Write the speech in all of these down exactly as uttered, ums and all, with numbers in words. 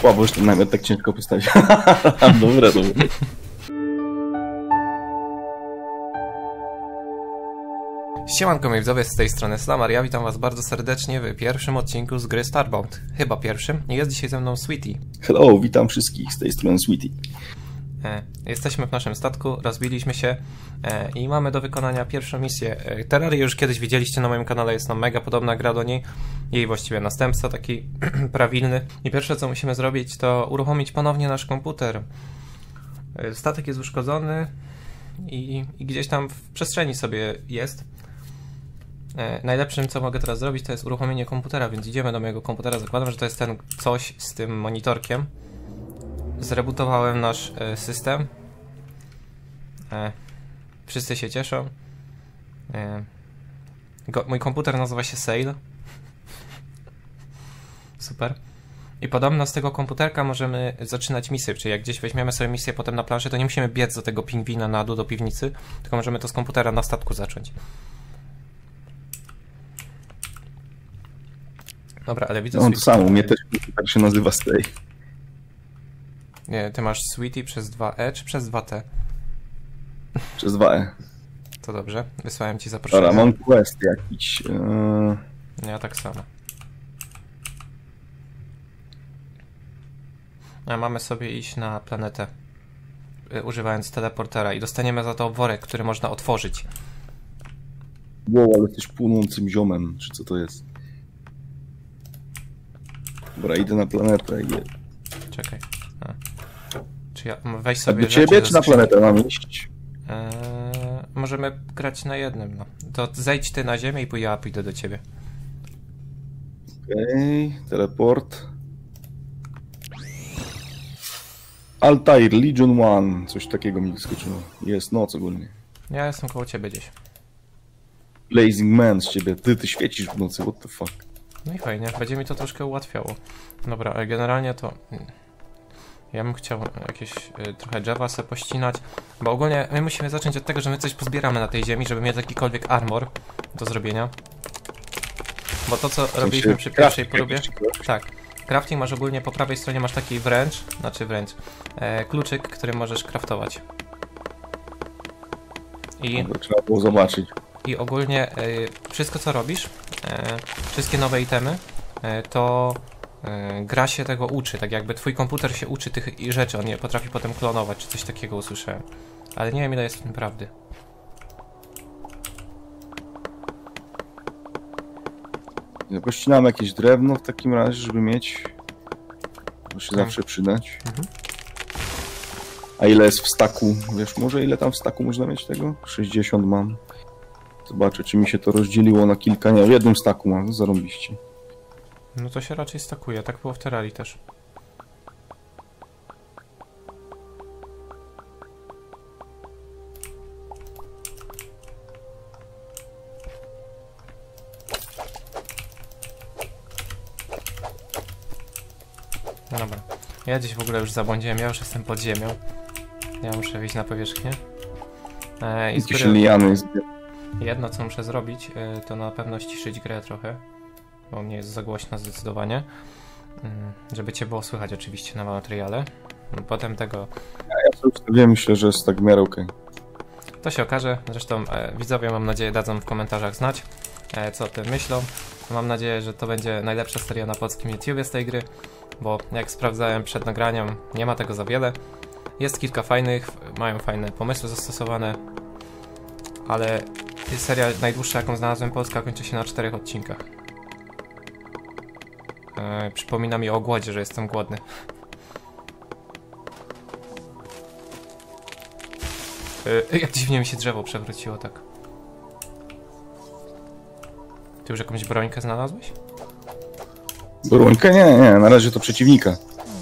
Słabo, że ten namiot tak ciężko postawić. Dobra, dobra. Siemanko moi widzowie, z tej strony Slamar, ja witam was bardzo serdecznie w pierwszym odcinku z gry Starbound. Chyba pierwszym. Jest dzisiaj ze mną Sweetie. Hello, witam wszystkich, z tej strony Sweetie. E, jesteśmy w naszym statku, rozbiliśmy się e, i mamy do wykonania pierwszą misję. E, Terrarię już kiedyś widzieliście na moim kanale, jest nam mega podobna gra do niej. Jej właściwie następca, taki prawilny. I pierwsze co musimy zrobić, to uruchomić ponownie nasz komputer. E, statek jest uszkodzony i, i gdzieś tam w przestrzeni sobie jest. E, najlepszym co mogę teraz zrobić, to jest uruchomienie komputera, więc idziemy do mojego komputera. Zakładam, że to jest ten coś z tym monitorkiem. Zrebootowałem nasz e, system. E, wszyscy się cieszą. E, go, mój komputer nazywa się Sail. Super. I podobno z tego komputerka możemy zaczynać misję, czyli jak gdzieś weźmiemy sobie misję potem na planszę, to nie musimy biec do tego pingwina na dół do piwnicy, tylko możemy to z komputera na statku zacząć. Dobra, ale widzę... No to samo, u mnie też tak się nazywa Stay. Nie, ty masz Sweetie przez dwa E czy przez dwa T? Przez dwa E. To dobrze, wysłałem ci zaproszenie. Dobra, mam quest jakiś. Yy... Ja tak samo. A mamy sobie iść na planetę, y, używając teleportera i dostaniemy za to worek, który można otworzyć. Wow, ale jesteś płonącym ziomem, czy co to jest? Dobra, idę na planetę. Je... Czekaj. A. Czy ja weź Tak sobie do ciebie, rzeczy czy ze na skrzyni. planetę mam iść? Eee, możemy grać na jednym, no. To zejdź ty na ziemię i ja pójdę do ciebie. Okej, okay, teleport. Altair, Legion One, coś takiego mi wyskoczyło. Jest noc ogólnie. Ja jestem koło ciebie gdzieś. Blazing Man z ciebie, ty, ty świecisz w nocy, what the fuck. No i fajnie, będzie mi to troszkę ułatwiało. Dobra, ale generalnie to... Ja bym chciał jakieś y, trochę drzewa sobie pościnać, bo ogólnie my musimy zacząć od tego, że my coś pozbieramy na tej ziemi, żeby mieć jakikolwiek armor do zrobienia. Bo to co robiliśmy przy pierwszej próbie... Tak, crafting masz ogólnie po prawej stronie masz taki wręcz, znaczy wręcz, e, kluczyk, który możesz craftować. I... No, trzeba było zobaczyć. I ogólnie e, wszystko co robisz, e, wszystkie nowe itemy, e, to e, gra się tego uczy, tak jakby twój komputer się uczy tych rzeczy, on je potrafi potem klonować, czy coś takiego usłyszałem. Ale nie wiem ile jest w tym prawdy. Ja pościnam jakieś drewno w takim razie, żeby mieć. To się Hmm. zawsze przydać. Mhm. A ile jest w staku? Wiesz, może ile tam w staku można mieć tego? sześćdziesiąt mam. Zobaczę, czy mi się to rozdzieliło na kilka. Nie, w jednym staku mam, zarąbiście. No to się raczej stakuje, tak było w Terrarii też. Dobra, ja gdzieś w ogóle już zabłądziłem, ja już jestem pod ziemią. Ja muszę wyjść na powierzchnię. E, i Jakieś zbieram- liany jest. Jedno co muszę zrobić, y, to na pewno ściszyć grę trochę, bo mnie jest za głośno zdecydowanie, y, żeby cię było słychać oczywiście na materiale. Potem tego, Ja sobie ustawiłem, myślę, że jest tak w miarę okej. to się okaże, zresztą e, widzowie mam nadzieję dadzą w komentarzach znać, e, co o tym myślą. Mam nadzieję, że to będzie najlepsza seria na polskim YouTubie z tej gry, bo jak sprawdzałem przed nagraniem, nie ma tego za wiele. Jest kilka fajnych, mają fajne pomysły zastosowane, ale seria najdłuższa jaką znalazłem polska kończy się na czterech odcinkach. E, przypomina mi o głodzie, że jestem głodny. E, jak dziwnie mi się drzewo przewróciło tak. Ty już jakąś brońkę znalazłeś? Brońkę? Nie, nie, na razie to przeciwnika.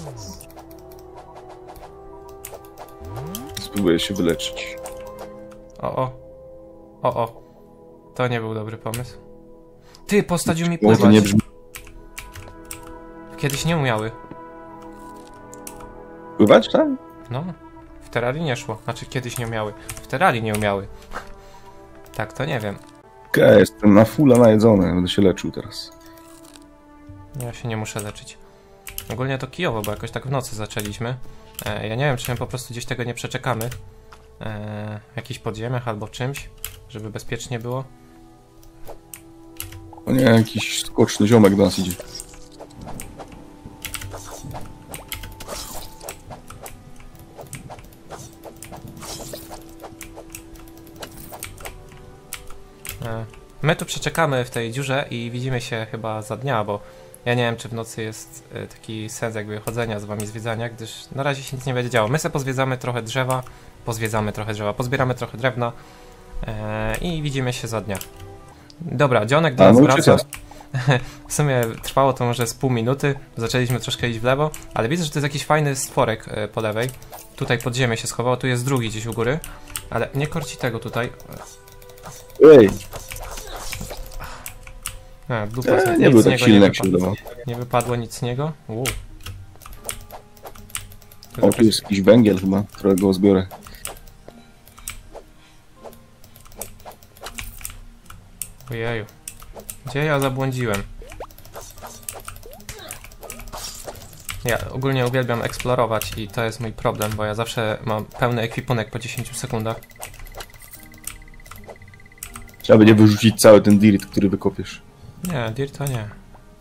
Spróbuję się wyleczyć. O, o. O, o. To nie był dobry pomysł. Ty, postadził mi Bo to pływać. nie brzmi. Kiedyś nie umiały. Pływać, tak? No, w Terrarii nie szło. Znaczy, kiedyś nie umiały. W Terrarii nie umiały. Tak, to nie wiem. Okej, okay, jestem na fulla najedzony, będę się leczył teraz. Ja się nie muszę leczyć. Ogólnie to kijowo, bo jakoś tak w nocy zaczęliśmy. E, ja nie wiem, czy my po prostu gdzieś tego nie przeczekamy. E, w jakichś podziemiach albo czymś, żeby bezpiecznie było. O nie, jakiś skoczny ziomek do nas idzie. E, my tu przeczekamy w tej dziurze i widzimy się chyba za dnia, bo ja nie wiem, czy w nocy jest e, taki sens jakby chodzenia z wami, zwiedzania, gdyż na razie się nic nie będzie działo. My sobie pozwiedzamy trochę drzewa, pozwiedzamy trochę drzewa, pozbieramy trochę drewna e, i widzimy się za dnia. Dobra, dzionek do A, nas no, wraca. uciekasz. W sumie trwało to może z pół minuty, zaczęliśmy troszkę iść w lewo, ale widzę, że to jest jakiś fajny stworek e, po lewej. Tutaj pod ziemię się schował, tu jest drugi gdzieś u góry, ale nie korci tego tutaj. Ej, A, dupa, e, nic nie był z tak niego silny nie jak się wypadło. wydawało. Nie wypadło nic z niego. Uu. To O, jest tu jest jakiś węgiel chyba, którego zbiorę. Ojeju. Gdzie ja zabłądziłem? Ja ogólnie uwielbiam eksplorować i to jest mój problem, bo ja zawsze mam pełny ekwipunek po dziesięciu sekundach. Trzeba będzie wyrzucić cały ten dirt, który wykopiesz. Nie, dirt to nie.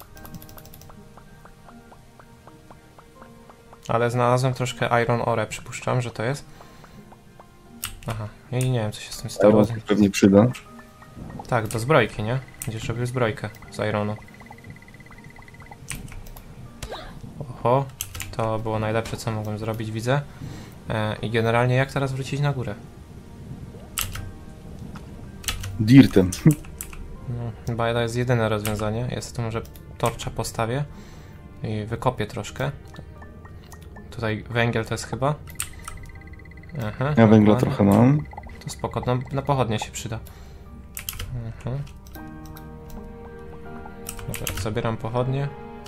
Ale znalazłem troszkę iron ore, przypuszczam, że to jest. Aha, i nie wiem, co się z tym stało. Teraz pewnie przyda. Tak, do zbrojki, nie? Będziesz robił zbrojkę z ironu. Oho, to było najlepsze, co mogłem zrobić, widzę. E, I generalnie jak teraz wrócić na górę? Dirtem. No, chyba to jest jedyne rozwiązanie. Jest to, może torcza postawię i wykopię troszkę. Tutaj węgiel to jest chyba. Aha, Ja węgla dokładnie. trochę mam. To spoko, no, na pochodnie się przyda. Mhm. Dobra, zabieram pochodnie.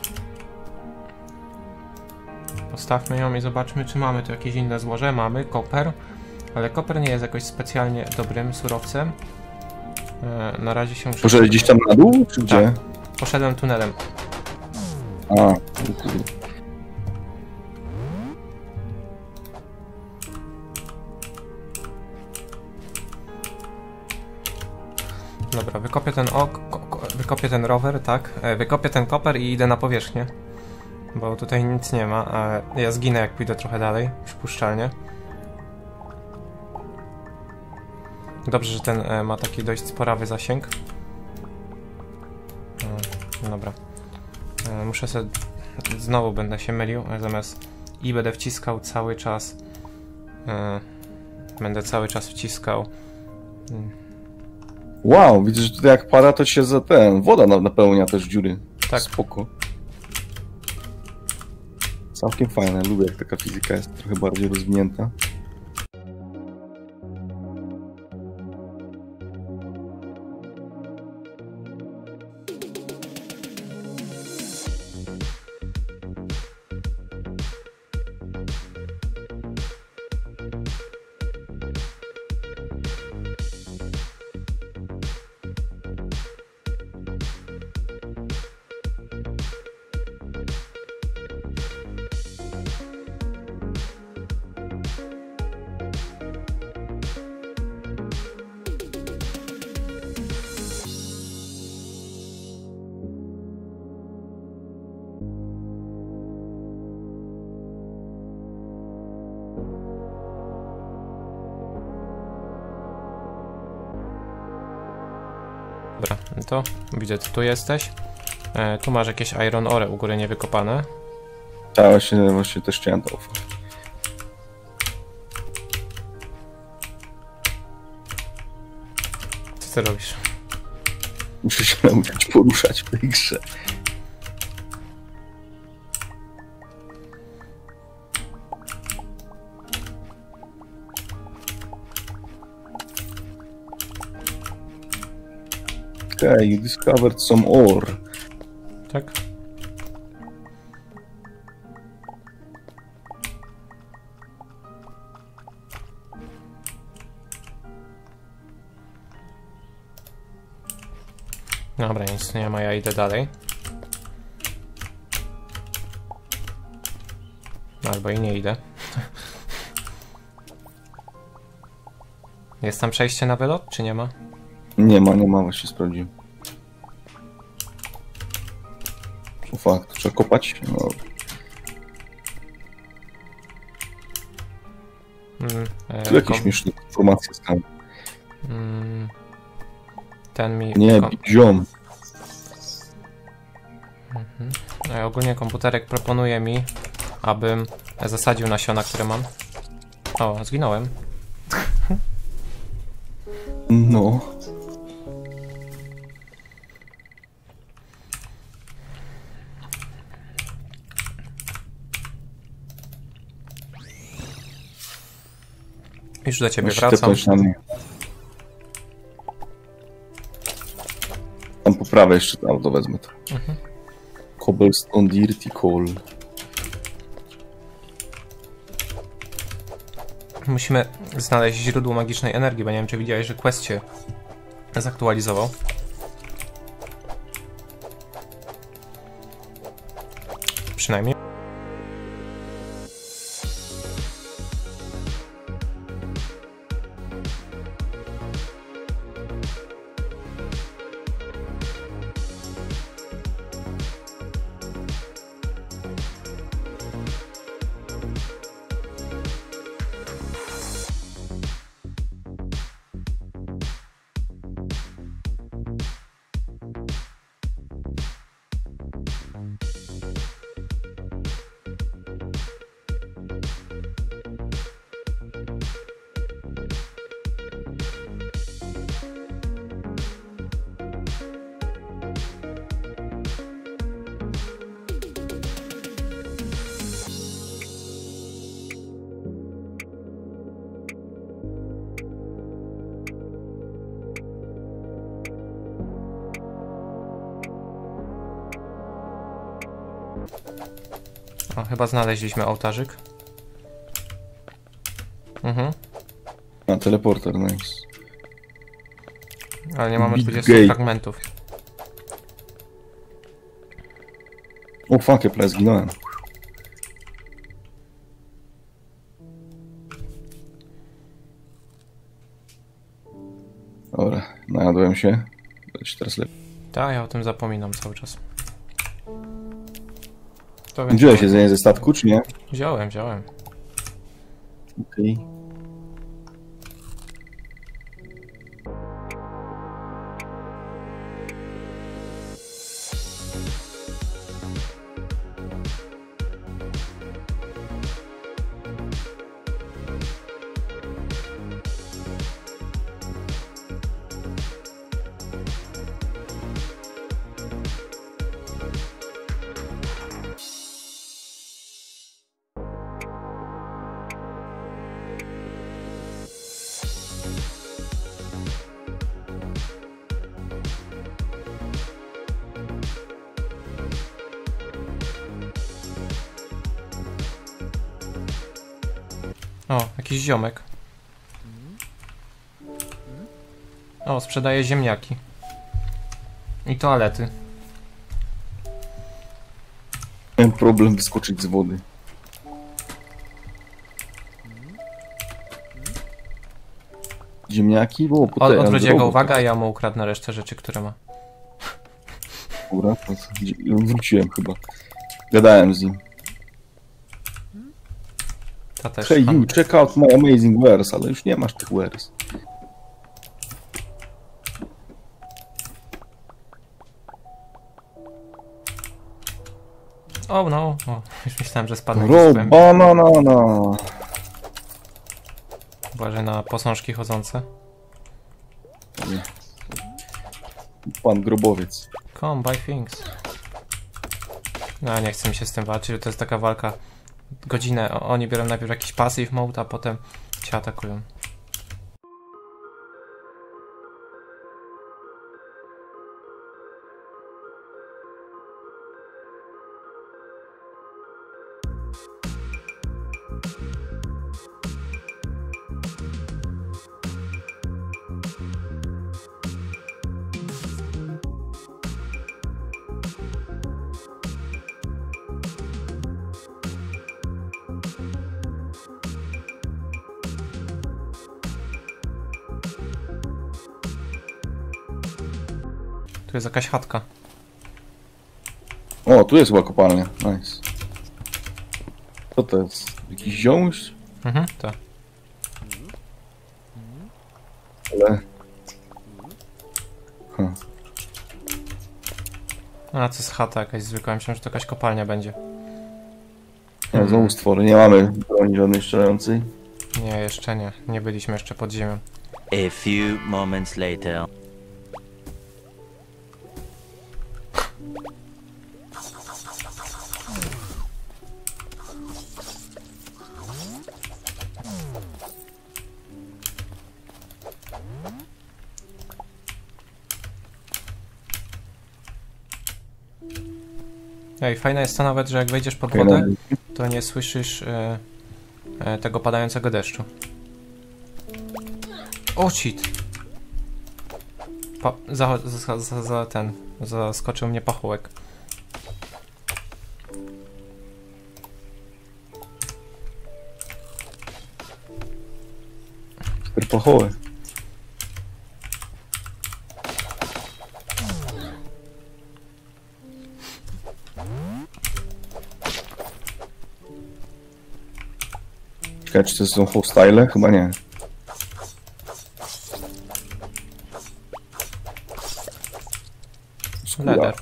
Postawmy ją i zobaczmy, czy mamy tu jakieś inne złoże. Mamy koper, ale koper nie jest jakoś specjalnie dobrym surowcem. E, na razie się muszę... Poszedłeś gdzieś tam na dół, czy gdzie? Poszedłem tunelem. A, o kurde. Dobra, wykopię ten ok, ko, ko, wykopię ten rower, tak? E, wykopię ten koper i idę na powierzchnię. Bo tutaj nic nie ma, a ja zginę jak pójdę trochę dalej, przypuszczalnie. Dobrze, że ten e, ma taki dość sporawy zasięg. E, dobra. E, muszę sobie... Znowu będę się mylił, a zamiast i będę wciskał cały czas. E, będę cały czas wciskał. Wow, widzę, że tutaj jak pada, to się za ten... Woda na- napełnia też dziury. Tak. Spoko. Całkiem fajne, lubię jak taka fizyka jest trochę bardziej rozwinięta. Dobra, no to widzę, ty tu jesteś. E, tu masz jakieś iron ore u góry niewykopane. Tak, właśnie, właśnie też chciałem to. Co ty robisz? Muszę się nauczyć poruszać w tej grze. Okay, you discovered some ore. Tak? Dobra, nic nie ma, ja idę dalej. Albo i nie idę. Jest tam przejście na wylot, czy nie ma? Nie ma, nie ma, właśnie sprawdziłem. O fakt, trzeba kopać. No. Mm, e, Tu jakieś kom- śmieszne informacje skam. mm, ten mi... Nie, kom- ziom. e, ogólnie komputerek proponuje mi, abym zasadził nasiona, które mam. O, zginąłem. No. Już do ciebie Musisz wracam. tepnąć na mnie. Tam po prawej jeszcze, tam to wezmę to. Mhm. Cobblestone Dirty Coal. Musimy znaleźć źródło magicznej energii, bo nie wiem, czy widziałeś, że quest się zaktualizował. Przynajmniej. O, chyba znaleźliśmy ołtarzyk. Mhm. A, teleporter, nice. Ale nie mamy Big dwudziestu gate. fragmentów. O, fuck, ja prawie zginąłem. Dobra, najadłem się. Będzie teraz lepiej. Tak, ja o tym zapominam cały czas. To Wziąłeś jedzenie ze statku, czy nie? Wziąłem, wziąłem. Okej. O, jakiś ziomek. O, sprzedaje ziemniaki. I toalety. Miałem problem wyskoczyć z wody. Ziemniaki? O, Od, potem- odwróć jego robot. uwagę, a ja mu ukradnę resztę rzeczy, które ma. Dobra, to wróciłem chyba. Gadałem z nim. Ta też. Hey you, Pan... check out my amazing wares, ale już nie masz tych wares. O, no. O, już myślałem, że spadnę. Ro, bananana. Uważaj na posążki chodzące. Nie. Pan grobowiec. Come, buy things. No, nie chcę mi się z tym walczyć, to jest taka walka. Godzinę, o- oni biorą najpierw jakiś passive mode, a potem cię atakują. Tu jest jakaś chatka. O, tu jest chyba kopalnia. Nice. Co to jest? Jakiś ziomuś? Mhm, tak. Ale... Huh. A, to jest chata jakaś zwykła. Myślałem, że to jakaś kopalnia będzie. Nie, znowu stwory. Nie mamy broni żadnej strzelającej. Nie, jeszcze nie. Nie byliśmy jeszcze pod ziemią. A few moments later. Ej, fajne jest to nawet, że jak wejdziesz pod wodę, to nie słyszysz e, e, tego padającego deszczu. O, shit! Pa za, za, za, za ten... Zaskoczył mnie pachołek. Super pachoły. Ciekawe, czy to są hostile? Chyba nie. Leder.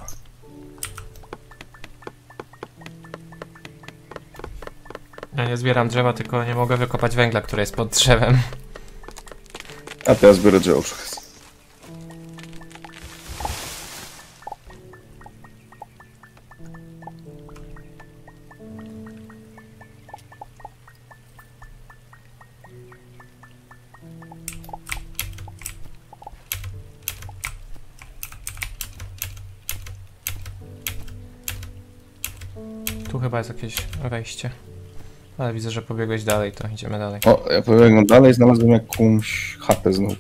Ja nie zbieram drzewa, tylko nie mogę wykopać węgla, który jest pod drzewem. A teraz biorę drzewo przy okazji. Tu chyba jest jakieś wejście. Ale widzę, że pobiegłeś dalej, to idziemy dalej. O, ja pobiegłem dalej, znalazłem jakąś chatę znów.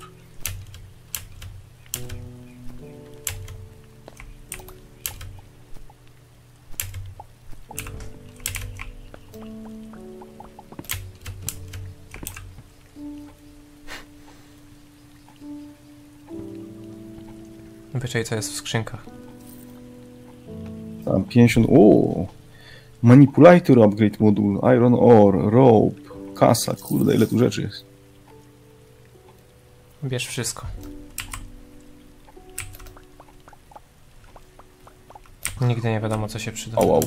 Wyczaj, co jest w skrzynkach. Tam pięćdziesiąt... Uuu. Manipulator upgrade modul, iron ore, rope, kasa. Kurde, ile tu rzeczy jest. Bierz wszystko. Nigdy nie wiadomo, co się przyda. Au, au.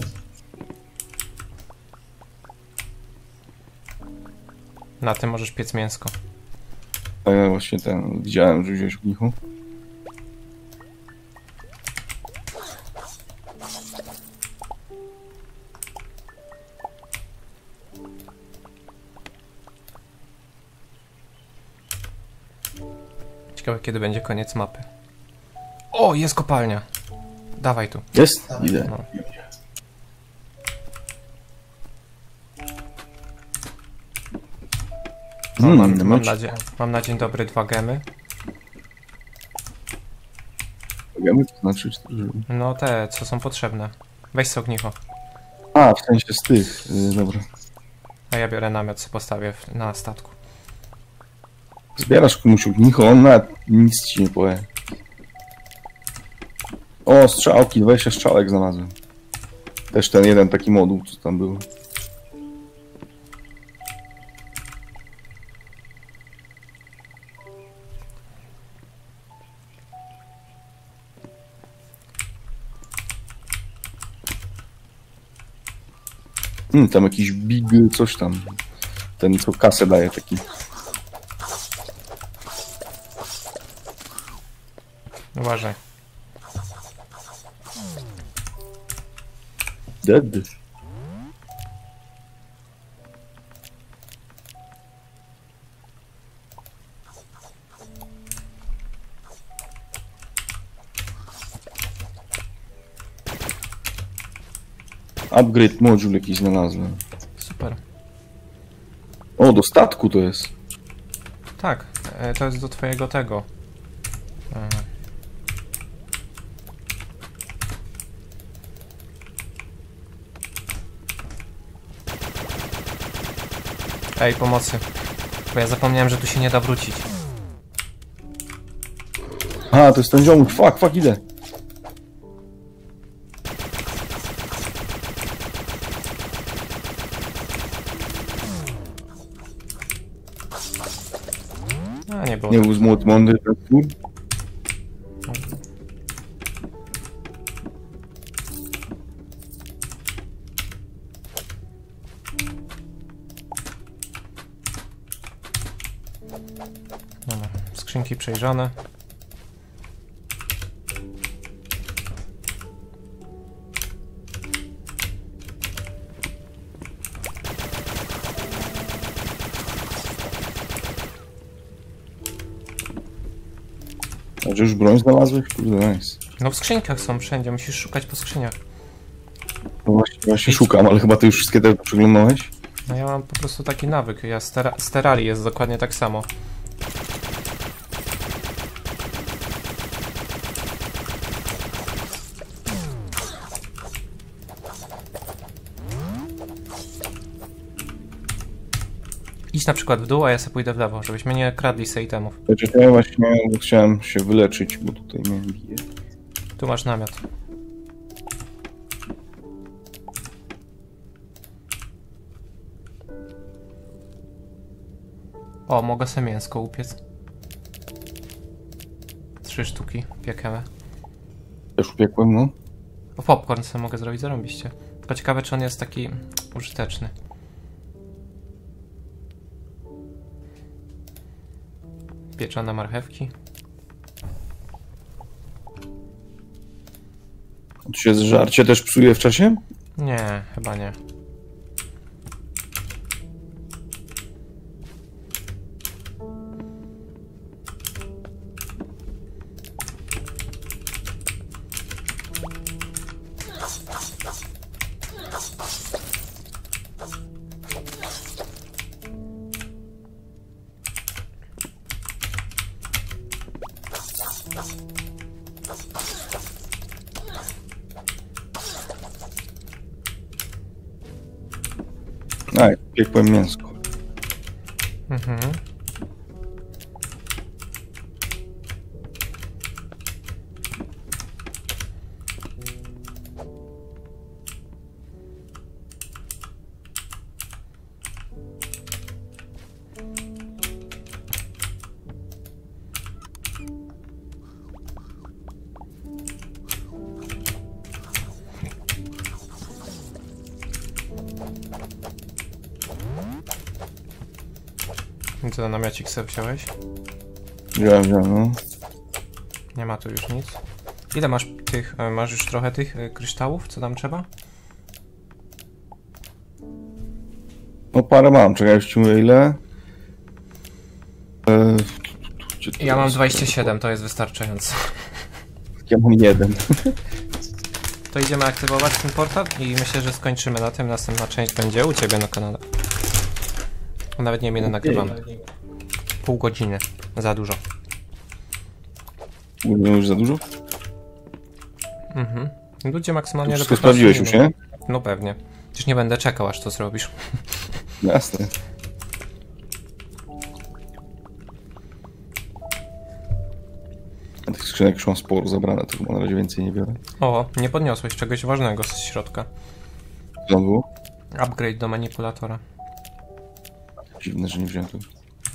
Na tym możesz piec mięsko. A ja właśnie ten widziałem, że wziąłeś ognichu. Ciekawe, kiedy będzie koniec mapy. O, jest kopalnia. Dawaj tu. Jest? Idę. No. No, Hmm, mam, mam, mam na dzień, mam na dzień dobry dwa gemy. Wiemy, to znaczy, że... No te, co są potrzebne. Weź sobie ognicho. A, w sensie z tych. Yy, dobra. A ja biorę namiot, co postawię w, na statku. Zbierasz komuś ognicho, on nawet nic ci nie powie. O, strzałki, dwadzieścia strzałek znalazłem. Też ten jeden taki moduł, co tam był. Hmm, tam jakiś big coś tam. Ten, co kasę daje, taki. Uważaj. Dead. Upgrade module jakiś znalazłem. Super. O, do statku to jest. Tak, e, to jest do twojego tego. E. Ej, pomocy. Bo ja zapomniałem, że tu się nie da wrócić. A, to jest ten ziomuś. Fuck, fuck, idę. było. Nie był zmłot mądry, tak tu? Dobra, skrzynki przejrzane. A że już broń znalazłeś? Kurde, nice. No w skrzynkach są wszędzie, musisz szukać po skrzyniach. No właśnie, właśnie szukam, ale chyba ty już wszystkie te przeglądałeś? No ja mam po prostu taki nawyk, ja z, tera z Terrarii jest dokładnie tak samo. Idź na przykład w dół, a ja sobie pójdę w lewo, żebyśmy nie kradli sobie itemów. Ja właśnie chciałem się wyleczyć, bo tutaj mnie bije. Tu masz namiot. O, mogę sobie mięsko upiec. Trzy sztuki piekemy. Też upiekłem, no. O, popcorn sobie mogę zrobić, zarąbiście. Tylko ciekawe, czy on jest taki użyteczny. Pieczone marchewki. Tu się żarcie też psuje w czasie? Nie, chyba nie. A, piekłem mięsko. Mhm. I co, na namiocik sobie wziąłeś? Wziąłem, wziąłem, no. Nie ma tu już nic. Ile masz tych, e, masz już trochę tych e, kryształów, co tam trzeba? No parę mam, czekaj, już ci mówię ile. E, gdzie to Ja mam jest? dwadzieścia siedem, to jest wystarczająco. Ja mam jeden. To idziemy aktywować ten portal i myślę, że skończymy na tym. Następna część będzie u ciebie na kanale. Nawet nie wiem ile nagrywamy. Pół godziny. Za dużo. Nie już za dużo? Mhm. Ludzie maksymalnie... To do wszystko piętnastu sprawdziłeś już, minut. nie? No pewnie. Przecież nie będę czekał, aż to zrobisz. Jasne. A tych skrzynek już mam sporo zabrane, to chyba na razie więcej nie biorę. O, nie podniosłeś czegoś ważnego z środka. Co tam było? Upgrade do manipulatora. Dziwne, że nie wziąłem tego.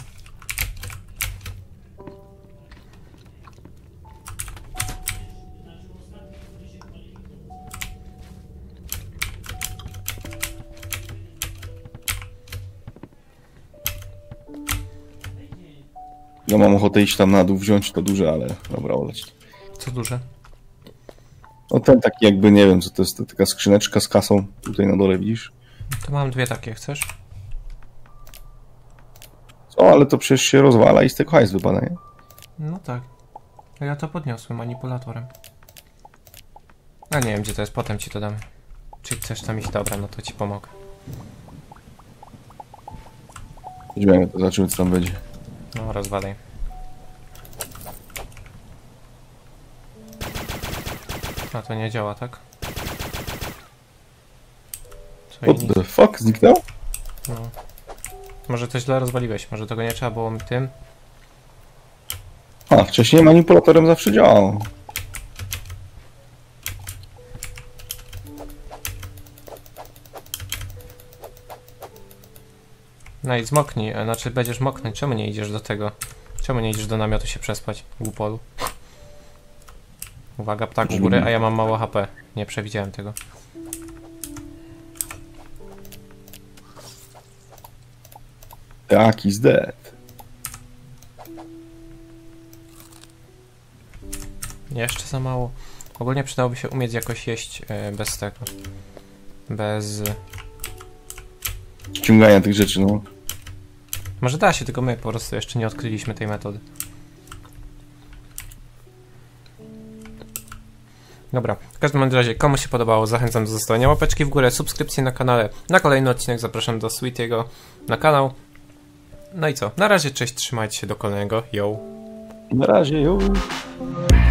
Ja mam ochotę iść tam na dół, wziąć to duże, ale dobra, oleć. Co duże? No ten taki jakby, nie wiem co to jest, to taka skrzyneczka z kasą, tutaj na dole widzisz? To mam dwie takie, chcesz? O, ale to przecież się rozwala i z tego hajs wypada, nie? No tak. Ja to podniosłem manipulatorem. A nie wiem gdzie to jest, potem ci to dam. Czy chcesz tam iść? Dobra, no to ci pomogę. Weźmiemy to, zobaczymy co tam będzie. No, rozwalaj. A to nie działa, tak? Co What inni- the fuck? Zniknął? No. Może coś źle rozwaliłeś, może tego nie trzeba było tym. A, wcześniej manipulatorem zawsze działał. No i zmoknij, a znaczy będziesz moknąć, czemu nie idziesz do tego? Czemu nie idziesz do namiotu się przespać, głupolu? Uwaga, ptak u góry, a ja mam mało H P. Nie przewidziałem tego. Tak, is dead. Jeszcze za mało. Ogólnie przydałoby się umieć jakoś jeść e, bez tego. Bez... Ściągania tych rzeczy, no. Może da się, tylko my po prostu jeszcze nie odkryliśmy tej metody. Dobra, w każdym razie, komu się podobało, zachęcam do zostawienia łapeczki w górę, subskrypcji na kanale. Na kolejny odcinek zapraszam do Sweetiego na kanał. No i co? Na razie, cześć, trzymajcie się, do kolejnego. Yo! Na razie, jo.